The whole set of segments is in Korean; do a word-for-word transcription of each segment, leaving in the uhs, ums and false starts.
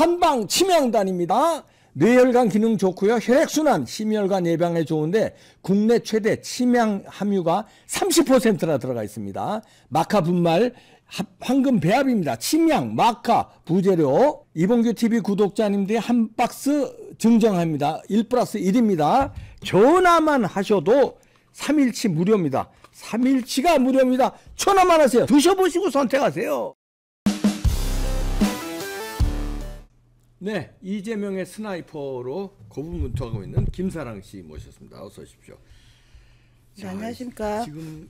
한방 치명단입니다. 뇌혈관 기능 좋고요. 혈액순환, 심혈관 예방에 좋은데 국내 최대 치명 함유가 삼십 퍼센트나 들어가 있습니다. 마카 분말 황금 배합입니다. 침양, 마카, 부재료. 이봉규 티비 구독자님들이 한 박스 증정합니다. 일 플러스 일입니다. 전화만 하셔도 삼 일치 무료입니다. 삼 일치가 무료입니다. 전화만 하세요. 드셔보시고 선택하세요. 네, 이재명의 스나이퍼로 고분분투하고 있는 김사랑 씨 모셨습니다. 어서 오십시오. 네, 안녕하십니까. 지금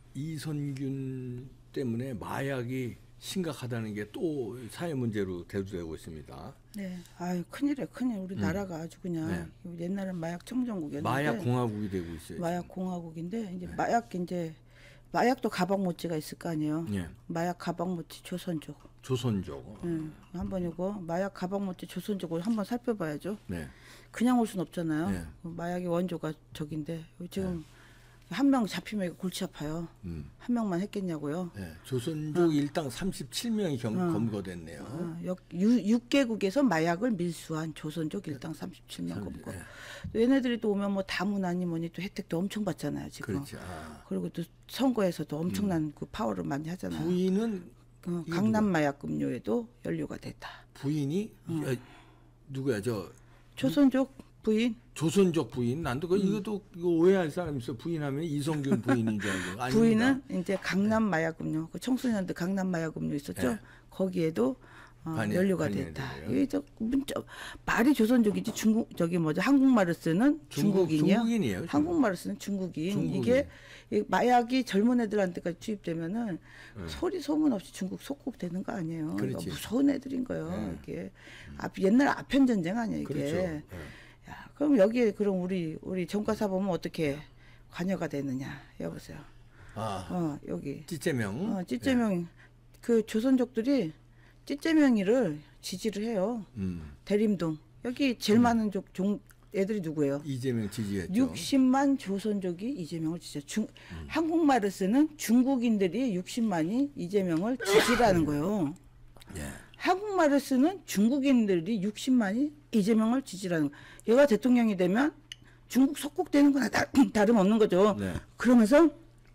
이선균 때문에 마약이 심각하다는 게 또 사회 문제로 대두되고 있습니다. 네, 아유 큰일이에요, 큰일. 우리 음. 나라가 아주 그냥 네. 옛날엔 마약 청정국이었는데 마약 공화국이 되고 있어요. 마약 공화국인데 이제 네. 마약 이제 마약도 가방모찌가 있을 거 아니에요. 네. 마약 가방모찌 조선족. 조선족. 네. 한번 이거 마약 가방모찌 조선족을 한번 살펴봐야죠. 네. 그냥 올 순 없잖아요. 네. 마약의 원조가 저긴데 지금. 네. 한 명 잡히면 골치 아파요. 음. 한 명만 했겠냐고요. 네, 조선족 어. 일당 삼십칠 명이 경, 어. 검거됐네요. 어. 육 개국에서 마약을 밀수한 조선족 일당 삼십칠 명 검거. 네. 얘네들이 또 오면 뭐 다문화니 뭐니 또 혜택도 엄청 받잖아요. 지금. 그렇죠. 아. 그리고 또 선거에서도 엄청난 음. 그 파워를 많이 하잖아요. 부인은 어, 강남 마약 음료에도 연루가 됐다. 부인이 어. 야, 누구야 저 조선족 부인. 조선족 부인. 난도 그 음. 이것도 이거 오해할 사람 있어. 부인하면 이성균 부인인 줄 알고. 부인은 이제 강남 마약음료, 그 청소년들 강남 마약음료 있었죠. 네. 거기에도 어, 반일, 연루가 됐다. 이게 저 문자 말이 조선족이지 중국 저기 뭐죠? 한국말을 쓰는 중국, 중국인이요. 중국인이에요. 한국말을 쓰는 중국인. 중국인. 이게 마약이 젊은 애들한테까지 투입되면은 네. 소리 소문 없이 중국 속국되는 거 아니에요. 그러니까 무서운 애들인 거예요. 네. 이게 음. 앞, 옛날 아편 전쟁 아니에요. 이게. 그렇죠. 네. 야, 그럼 여기에 그럼 우리 우리 전과사범은 어떻게 관여가 되느냐 여보세요. 아, 어 여기 찌재명. 어 찌재명 예. 그 조선족들이 찌재명이를 지지를 해요. 음. 대림동 여기 제일 음. 많은 족, 종 애들이 누구예요? 이재명 지지했죠. 육십만 조선족이 이재명을 지지. 중 음. 한국말을 쓰는 중국인들이 육십만이 이재명을 지지라는 거예요. 예. 한국말을 쓰는 중국인들이 육십만이 이재명을 지지라는 거예요. 얘가 대통령이 되면 중국 속국되는 거나 다름없는 거죠. 네. 그러면서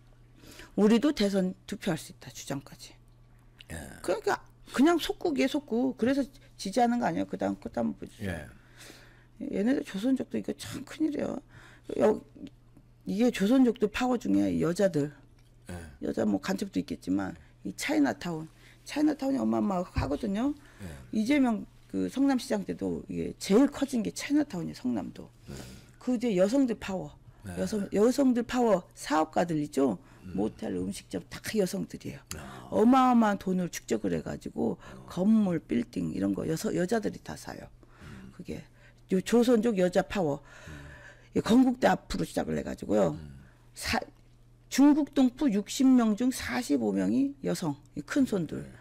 우리도 대선 투표할 수 있다 주장까지. 예. 그러니까 그냥 속국이에요, 속국. 그래서 지지하는 거 아니에요. 그 다음 것도 한번 보여주세요. 예. 얘네들 조선족도 이거 참 큰일이에요. 여, 이게 조선족들 파워 중에 여자들, 예. 여자 뭐 간첩도 있겠지만 이 차이나타운, 차이나타운이 어마어마하거든요. 예. 이재명 그 성남시장 때도 이게 제일 커진 게 차이나타운이에요, 성남도. 네. 그 이제 여성들 파워, 네. 여성 여성들 파워 사업가들 있죠. 음. 모텔, 음식점 다 여성들이에요. 아. 어마어마한 돈을 축적을 해가지고 어. 건물, 빌딩 이런 거 여서 여자들이 다 사요. 음. 그게 요 조선족 여자 파워. 음. 건국대 앞으로 시작을 해가지고요. 음. 사, 중국 동포 육십 명 중 사십오 명이 여성, 큰 손들. 네.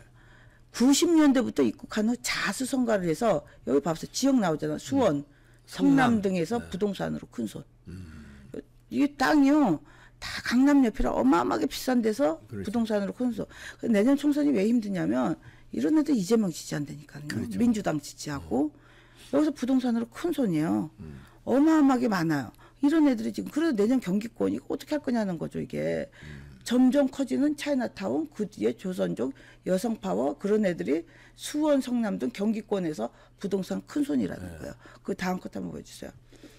구십 년대부터 입국한 후 자수성가를 해서 여기 봐보세요. 지역 나오잖아. 수원, 음. 성남, 성남 등에서 네. 부동산으로 큰 손. 음. 이게 땅이요. 다 강남 옆이라 어마어마하게 비싼 데서 그렇죠. 부동산으로 큰 손. 내년 총선이 왜 힘드냐면 이런 애들 이재명 지지한다니까요. 그렇죠. 민주당 지지하고 어. 여기서 부동산으로 큰 손이에요. 음. 어마어마하게 많아요. 이런 애들이 지금 그래도 내년 경기권 이거 어떻게 할 거냐는 거죠. 이게. 음. 점점 커지는 차이나타운, 그 뒤에 조선족, 여성파워 그런 애들이 수원, 성남 등 경기권에서 부동산 큰 손이라는 네. 거예요. 그 다음 것 한번 보여주세요.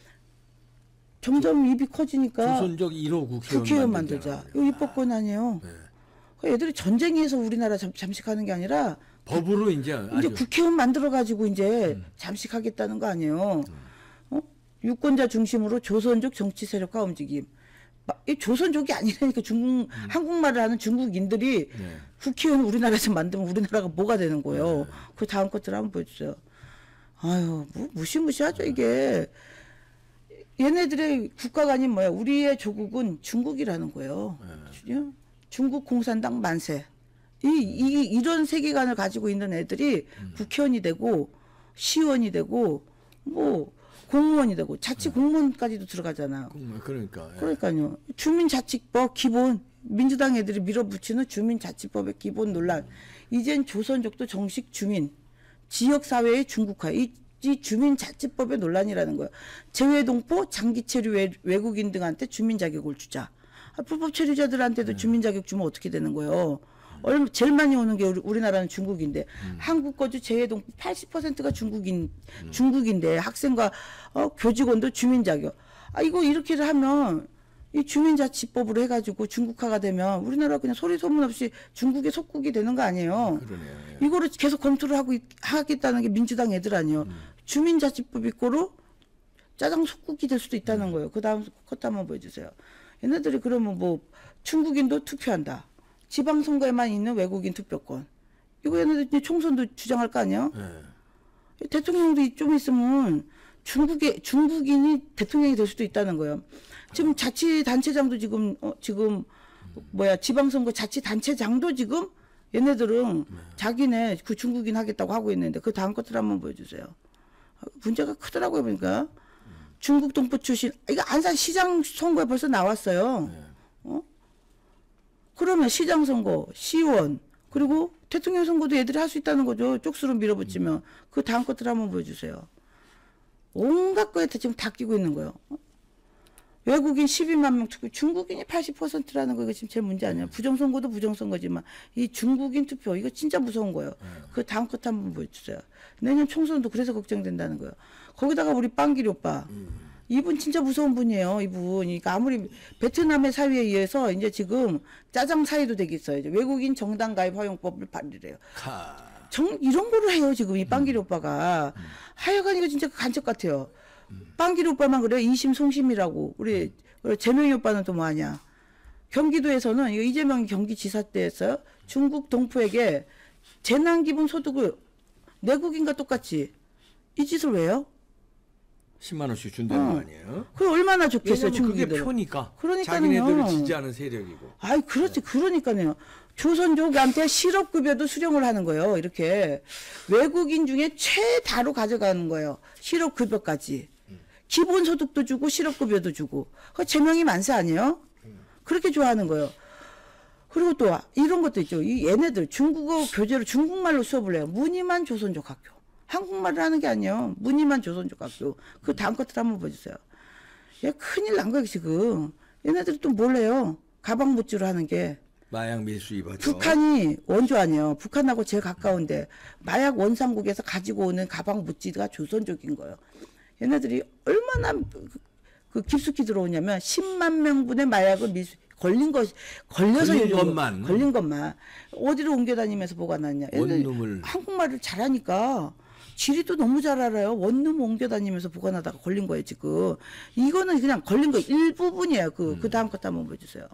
점점 입이 커지니까 조선족 일 호 국회의원, 국회의원 만들자. 이거 입법권 아니에요. 네. 애들이 전쟁에서 우리나라 잠, 잠식하는 게 아니라 법으로 이제 이제 국회의원 만들어가지고 이제 음. 잠식하겠다는 거 아니에요. 음. 어? 유권자 중심으로 조선족 정치 세력화 움직임. 이 조선족이 아니라니까 중국 음. 한국말을 하는 중국인들이 네. 국회의원 우리나라에서 만들면 우리나라가 뭐가 되는 거예요. 네. 그 다음 것들 한번 보여주세요. 아유 뭐 무시무시하죠 네. 이게. 얘네들의 국가가 아닌 뭐야. 우리의 조국은 중국이라는 거예요. 네. 중국 공산당 만세. 이, 이 이런 세계관을 가지고 있는 애들이 음. 국회의원이 되고 시의원이 되고 뭐. 공무원이 되고 자치 공무원까지도 들어가잖아요. 그러니까. 예. 그러니까요. 주민자치법 기본 민주당 애들이 밀어붙이는 주민자치법의 기본 논란. 음. 이젠 조선족도 정식 주민 지역사회의 중국화. 이, 이 주민자치법의 논란이라는 거예요. 재외동포, 장기체류 외, 외국인 등한테 주민자격을 주자. 아, 불법 체류자들한테도 네. 주민자격 주면 어떻게 되는 거예요. 얼마, 제일 많이 오는 게 우리, 우리나라는 중국인데 음. 한국 거주 재외동포 팔십 퍼센트가 중국인, 음. 중국인데 학생과 어, 교직원도 주민자격. 아 이거 이렇게 하면 이 주민자치법으로 해가지고 중국화가 되면 우리나라 그냥 소리 소문 없이 중국의 속국이 되는 거 아니에요. 그러네요. 예. 이거를 계속 검토를 하고 있, 하겠다는 게 민주당 애들 아니에요. 음. 주민자치법 있고로 짜장 속국이 될 수도 있다는 음. 거예요. 그 다음 컷 한번 보여주세요. 얘네들이 그러면 뭐 중국인도 투표한다. 지방선거에만 있는 외국인 투표권. 이거 얘네들 이제 총선도 주장할 거 아니에요? 네. 대통령도 좀 있으면 중국에, 중국인이 대통령이 될 수도 있다는 거예요. 지금 자치단체장도 지금, 어, 지금, 뭐야, 지방선거 자치단체장도 지금 얘네들은 네. 자기네 그 중국인 하겠다고 하고 있는데 그 다음 것들 한번 보여주세요. 문제가 크더라고요, 보니까. 중국 동포 출신, 이거 안산 시장 선거에 벌써 나왔어요. 네. 어? 그러면 시장 선거, 시의원, 그리고 대통령 선거도 애들이 할 수 있다는 거죠. 쪽수로 밀어붙이면. 음. 그 다음 것들 한번 보여주세요. 온갖 거에 지금 다 끼고 있는 거예요. 어? 외국인 십이만 명 투표, 중국인이 팔십 퍼센트라는 거 이거 지금 제일 문제 아니에요. 부정선거도 부정선거지만 이 중국인 투표 이거 진짜 무서운 거예요. 음. 그 다음 것 한번 보여주세요. 내년 총선도 그래서 걱정된다는 거예요. 거기다가 우리 빵길이 오빠. 음. 이분 진짜 무서운 분이에요. 이분. 그러니까 아무리 베트남의 사유에 의해서 이제 지금 짜장 사유도 되겠어요. 이제 외국인 정당 가입 허용법을 발의래요. 정 이런 거를 해요 지금 이 빵길이 음. 오빠가. 음. 하여간 이거 진짜 간첩 같아요. 음. 빵길이 오빠만 그래요. 이심 송심이라고. 우리 음. 재명이 오빠는 또 뭐하냐. 경기도에서는 이거 이재명이 경기지사 때 했어요. 중국 동포에게 재난기본소득을 내국인과 똑같이 이 짓을 왜 해요? 십만 원씩 준다는 어. 거 아니에요? 그 얼마나 좋겠어요, 중국인들. 그게 표니까. 그러니까요. 자기네들을 지지하는 세력이고. 아이, 그렇지. 그러니까요. 조선족한테 실업급여도 수령을 하는 거예요. 이렇게 외국인 중에 최다로 가져가는 거예요. 실업급여까지. 음. 기본소득도 주고 실업급여도 주고. 그 제명이 만세 아니에요? 음. 그렇게 좋아하는 거예요. 그리고 또 이런 것도 있죠. 이 얘네들 중국어 교재로 중국말로 수업을 해요. 무늬만 조선족 학교. 한국말을 하는 게 아니에요. 무늬만 조선족 학교. 그 다음 것들 한번 보여주세요. 얘 큰일 난 거야 지금. 얘네들이 또 뭘 해요? 가방 못지로 하는 게. 마약 밀수입하죠. 북한이 원조 아니에요. 북한하고 제일 가까운데 마약 원산국에서 가지고 오는 가방 못지가 조선족인 거예요. 얘네들이 얼마나 그, 그 깊숙이 들어오냐면 십만 명분의 마약을 밀수 걸린 것 걸려서 걸린 것만 걸린 것만 어디로 옮겨 다니면서 보관하냐. 원룸을 한국말을 잘하니까. 지리도 너무 잘 알아요. 원룸 옮겨 다니면서 보관하다가 걸린 거예요, 지금. 이거는 그냥 걸린 거 일부분이에요. 그, 음. 그 다음 것 한번 보여주세요.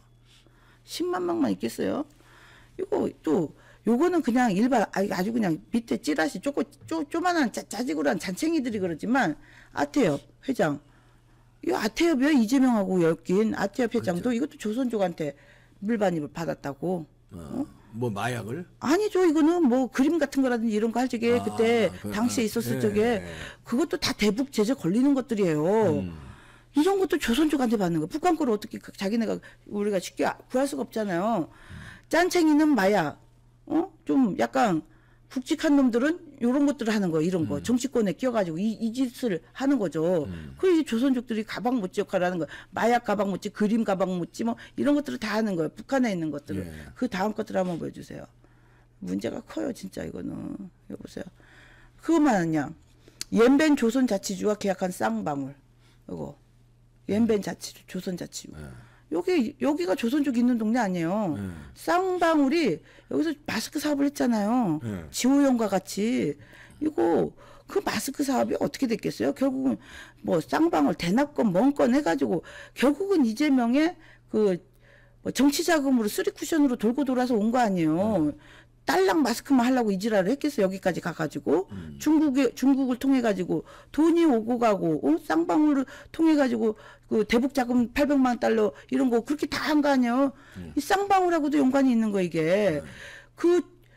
십만 명만 있겠어요? 이거 또, 요거는 그냥 일반, 아주 그냥 밑에 찌라시, 쪼꼬, 쪼, 쪼만한 짜, 짜지구란 잔챙이들이 그러지만, 아태엽 회장. 이 아태엽이요, 이재명하고 엮인 아태엽 회장도 그렇죠. 이것도 조선족한테 물반입을 받았다고. 어. 어? 뭐 마약을? 아니죠. 이거는 뭐 그림 같은 거라든지 이런 거 할 적에 아, 그때 그, 당시에 있었을 예, 적에 예. 그것도 다 대북 제재 걸리는 것들이에요. 음. 이런 것도 조선족한테 받는 거. 북한 거를 어떻게 자기네가 우리가 쉽게 구할 수가 없잖아요. 음. 짠챙이는 마약. 어? 좀 약간 굵직한 놈들은 이런 것들을 하는 거예요. 이런 거. 음. 정치권에 끼어가지고 이, 이 짓을 하는 거죠. 음. 그 이제 조선족들이 가방 못지 역할을 하는 거예요. 마약 가방 못지, 그림 가방 못지 뭐 이런 것들을 다 하는 거예요. 북한에 있는 것들을. 예. 그 다음 것들 한번 보여주세요. 문제가 커요. 진짜 이거는. 여보세요. 그것만 아니야. 옌벤 조선자치주와 계약한 쌍방울. 이거. 옌벤 자치, 조선자치주. 예. 여기, 여기가 조선족 있는 동네 아니에요. 네. 쌍방울이 여기서 마스크 사업을 했잖아요. 네. 지호연과 같이. 이거, 그 마스크 사업이 어떻게 됐겠어요? 결국은 뭐 쌍방울 대납권, 뭔건 해가지고 결국은 이재명의 그 뭐 정치 자금으로 쓰리 쿠션으로 돌고 돌아서 온 거 아니에요. 네. 딸랑 마스크만 하려고 이지랄을 했겠어. 여기까지 가가지고 음. 중국에 중국을 통해 가지고 돈이 오고 가고 어? 쌍방울을 통해 가지고 그 대북 자금 팔백만 달러 이런 거 그렇게 다 한 거 아니에요. 음. 이 쌍방울하고도 연관이 있는 거 이게 음. 그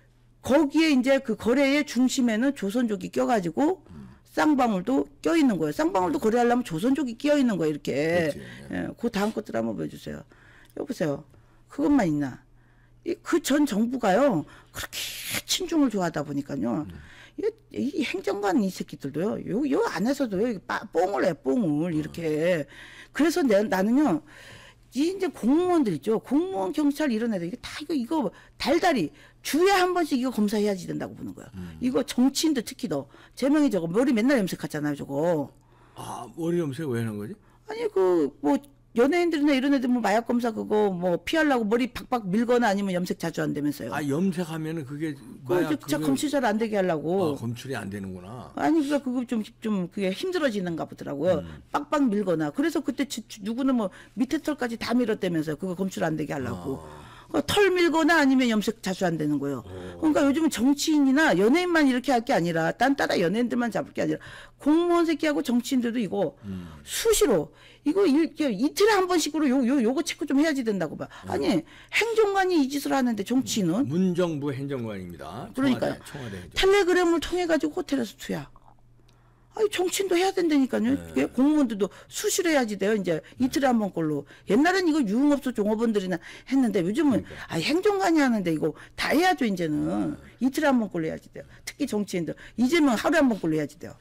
거기에 이제 그 거래의 중심에는 조선족이 껴가지고 음. 쌍방울도 껴 있는 거예요. 쌍방울도 거래하려면 조선족이 끼어 있는 거예요. 이렇게. 예, 그 다음 것들 한번 보여주세요. 여보세요. 그것만 있나? 그 전 정부가요, 그렇게 친중을 좋아하다 보니까요, 음. 이, 이 행정관 이 새끼들도요. 요, 요 안에서도요. 빠, 뽕을 해, 뽕을 이렇게. 그래서 내, 나는요. 이 이제 공무원들 있죠. 공무원, 경찰 이런 애들 이거 다 이거 이거 달달이 주에 한 번씩 이거 검사해야지 된다고 보는 거야. 음. 이거 정치인도 특히 더 제명이 저거 머리 맨날 염색하잖아요, 저거. 아 머리 염색 왜 하는 거지? 아니 그 뭐 연예인들이나 이런 애들 뭐 마약 검사 그거 뭐 피하려고 머리 박박 밀거나 아니면 염색 자주 한다면서요. 아 염색하면은 그게 마약 그 진짜 검출 잘 안 되게 하려고. 아, 검출이 안 되는구나. 아니 그러니까 그거 좀 좀 그게 힘들어지는가 보더라고요. 음. 빡빡 밀거나. 그래서 그때 지, 지, 누구는 뭐 밑에 털까지 다 밀었다면서요. 그거 검출 안 되게 하려고. 아. 털 밀거나 아니면 염색 자주 안 되는 거예요. 오. 그러니까 요즘은 정치인이나 연예인만 이렇게 할 게 아니라 딴 따라 연예인들만 잡을 게 아니라 공무원 새끼하고 정치인들도 이거 음. 수시로 이거 일, 이틀에 한 번씩으로 요, 요, 요거 체크 좀 해야지 된다고 봐. 음. 아니 행정관이 이 짓을 하는데 정치인은 문정부 행정관입니다. 그러니까요. 청와대, 청와대 행정관. 텔레그램을 통해 가지고 호텔에서 투야. 아니 정치인도 해야 된다니까요. 네. 공무원들도 수시로 해야지 돼요. 이제 이틀에 한 번꼴로. 옛날엔 이거 유흥업소 종업원들이나 했는데 요즘은 그러니까. 아 행정관이 하는데 이거 다 해야죠 이제는. 네. 이틀에 한 번꼴로 해야지 돼요. 특히 정치인들 이제는 하루에 한 번꼴로 해야지 돼요.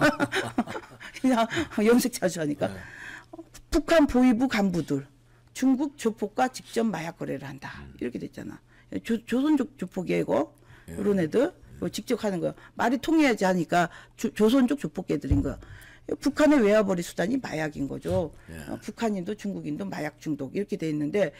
그냥 염색 자주 하니까. 네. 북한 보위부 간부들 중국 조폭과 직접 마약 거래를 한다. 음. 이렇게 됐잖아. 조, 조선족 조폭이야 이거. 네. 이런 애들. 직접 하는 거야. 말이 통해야지 하니까 조, 조선족 조폭애들인 거야. 북한의 외화벌이 수단이 마약인 거죠. 예. 어, 북한인도 중국인도 마약 중독 이렇게 돼 있는데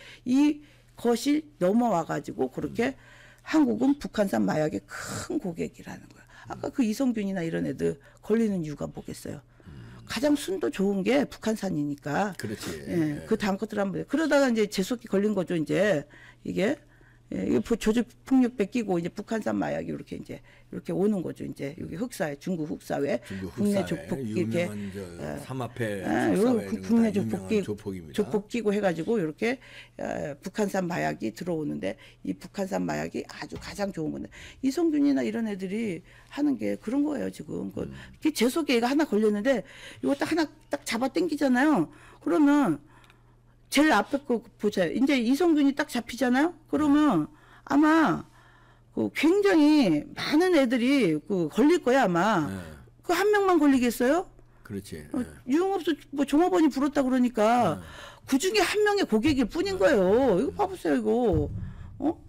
이것이 넘어와 가지고 그렇게 음. 한국은 북한산 마약의 큰 고객이라는 거야. 아까 그 이성균이나 이런 애들 걸리는 이유가 뭐겠어요. 음. 가장 순도 좋은 게 북한산이니까. 그렇지. 예, 예. 그 다음 것들 한번 그러다가 이제 재수없게 걸린 거죠. 이제 이게. 예, 조직폭력배 끼고 이제 북한산 마약이 이렇게 이제 이렇게 오는 거죠. 이제 여기 흑사회, 중국 흑사회, 중국 국내 흑사회, 조폭 이렇게 저 삼합회, 아, 국내 조폭 끼 조폭 끼고 해가지고 이렇게 에, 북한산 마약이 들어오는데 이 북한산 마약이 아주 가장 좋은 건데 이성균이나 이런 애들이 하는 게 그런 거예요 지금. 그 음. 재수없게 얘가 하나 걸렸는데 이거 딱 하나 딱 잡아 당기잖아요. 그러면 제일 앞에 거 보세요. 이제 이성균이 딱 잡히잖아요. 그러면 아마 그 굉장히 많은 애들이 그 걸릴 거야 아마. 네. 그 한 명만 걸리겠어요? 그렇지. 어, 유흥업소 뭐 종업원이 불었다 그러니까 네. 그 중에 한 명의 고객일 뿐인 거예요. 이거 봐보세요 이거. 어?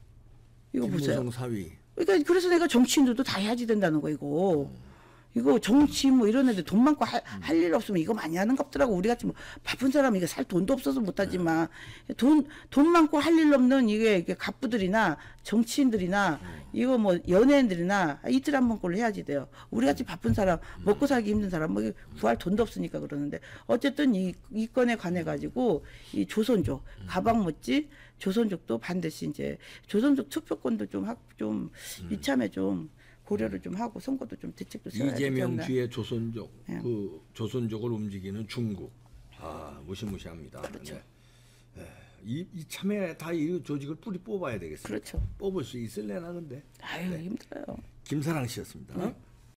이거 보세요. 김무성 사위. 그러니까 그래서 내가 정치인들도 다 해야지 된다는 거 이거. 음. 이거 정치 뭐 이런 애들 돈 많고 할 일 없으면 이거 많이 하는 겁더라고. 우리 같이 뭐 바쁜 사람 이게 살 돈도 없어서 못하지만 돈, 돈 많고 할 일 없는 이게, 이게 갑부들이나 정치인들이나 이거 뭐 연예인들이나 이틀 한 번꼴로 해야지 돼요. 우리 같이 바쁜 사람 먹고 살기 힘든 사람 뭐 구할 돈도 없으니까 그러는데 어쨌든 이, 이 건에 관해 가지고 이 조선족 가방 멋지 조선족도 반드시 이제 조선족 투표권도 좀 하, 좀 이참에 좀 고려를 좀 하고 선거도 좀 대책도 세워야 되지 않나. 이재명 뒤에 조선족, 네. 그 조선족을 움직이는 중국, 아 무시무시합니다. 그렇죠. 네. 이, 이 참에 다 이 조직을 뿌리 뽑아야 되겠어요. 그렇죠. 뽑을 수 있을래나 근데. 아유 네. 힘들어요. 김사랑 씨였습니다. 네.